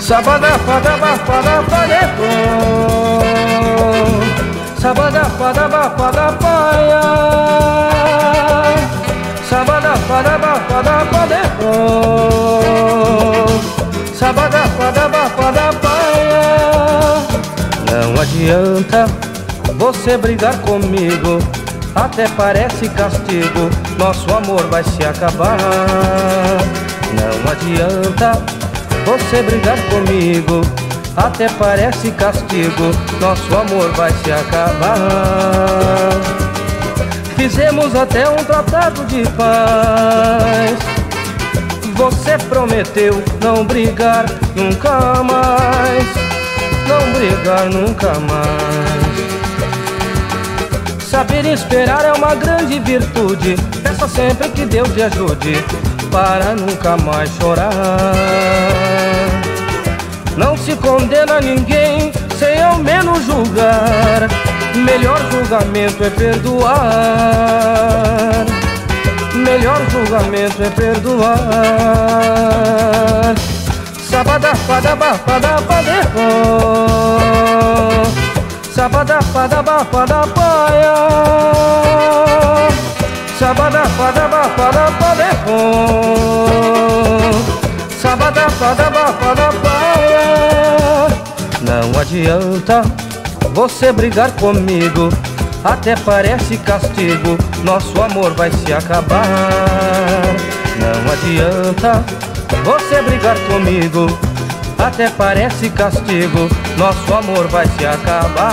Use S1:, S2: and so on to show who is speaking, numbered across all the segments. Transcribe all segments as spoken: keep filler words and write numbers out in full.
S1: Sabada pada ba pada pade ko, sabada pada ba pada paya, sabada pada ba pada pade ko, sabada pada ba pada paya. Não adianta você brigar comigo, até parece castigo, nosso amor vai se acabar. Não adianta você brigar comigo, até parece castigo, nosso amor vai se acabar. Fizemos até um tratado de paz, você prometeu não brigar nunca mais, não brigar nunca mais. Saber esperar é uma grande virtude, peça sempre que Deus te ajude, para nunca mais chorar. Não se condena ninguém sem ao menos julgar, melhor julgamento é perdoar, melhor julgamento é perdoar. Sabada pada ba pada pade ko, sabada pada ba pada paya, sabada pada ba pada pade ko, sabada pada ba pada paya. Não adianta você brigar comigo, até parece castigo, nosso amor vai se acabar. Não adianta você brigar comigo, até parece castigo, nosso amor vai se acabar.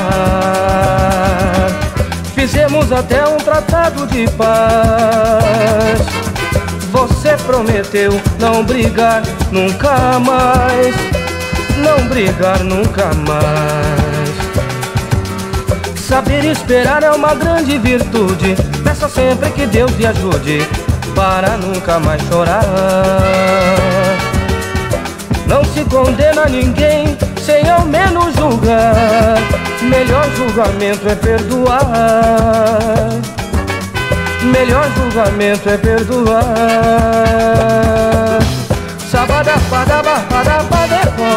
S1: Fizemos até um tratado de paz, você prometeu não brigar nunca mais, não brigar nunca mais. Saber esperar é uma grande virtude, peça sempre que Deus te ajude, para nunca mais chorar. Não se condena ninguém sem ao menos julgar, melhor julgamento é perdoar, melhor julgamento é perdoar. Sabada pada ba pada pade ko,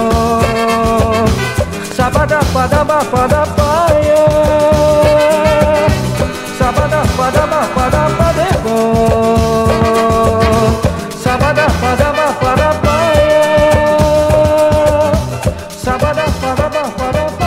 S1: sabada pada ba pada paya, sabada pada ba pada pade ko, sabada pada ba pada paya, sabada pada ba pada